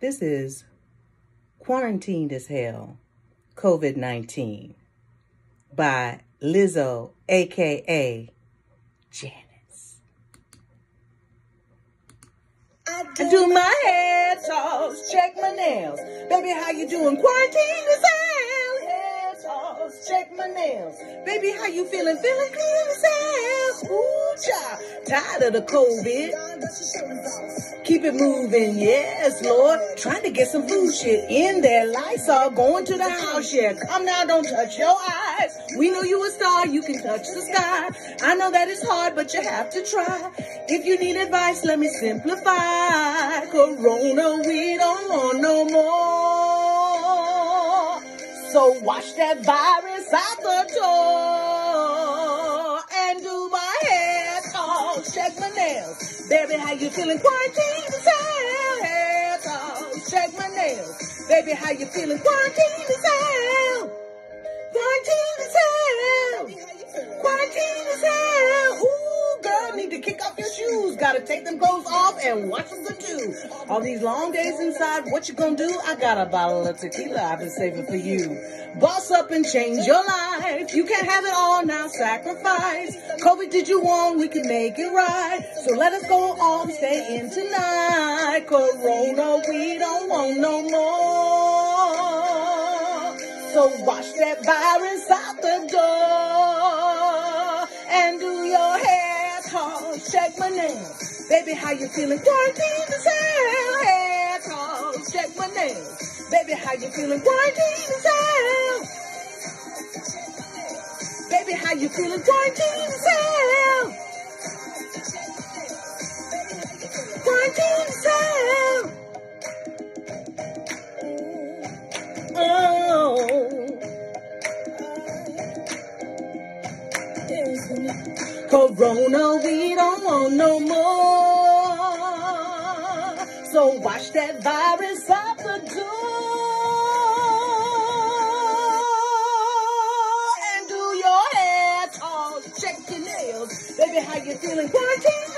This is Quarantined as Hell, Covid-19 by Lizzo, a.k.a. Janice. I do my hair toss, check my nails. Baby, how you doing? Quarantined as hell. Hair toss, check my nails. Baby, how you feeling? Feeling clean as hell. Ooh, child. Tired of the COVID. Keep it moving, yes, Lord. Trying to get some food shit in there. Lysol going to the house, yeah. Come now, don't touch your eyes. We know you a star, you can touch the sky. I know that it's hard, but you have to try. If you need advice, let me simplify. Corona, we don't want no more. So wash that virus out the door and do my hair tall, check my nails. Baby, how you feeling? Quarantined as hell. Hair tall, check my nails. Baby, how you feeling? Quarantined as hell. Quarantined as hell. Quarantined as hell. Ooh, girl, need to kick off your shoes. Gotta take them clothes off and wash them good too. All these long days inside, what you gonna do? I got a bottle of tequila I've been saving for you. Boss up and change your life. You can't have it all now, sacrifice. COVID did you wrong, we can make it right. So let us go on, stay in tonight. Corona, we don't want no more. So wash that virus out the door and do your hair tall, check my nails. Baby, how you feeling? Quarantined as hell. Hair tall, check my nails. Baby, how you feeling? Quarantined as hell. Baby, how you feeling? Quarantined as hell. Quarantined as hell. Oh. Corona, we don't want no more. So wash that virus out the door and do your hair tall. Check your nails. Baby, how you feeling? Quarantine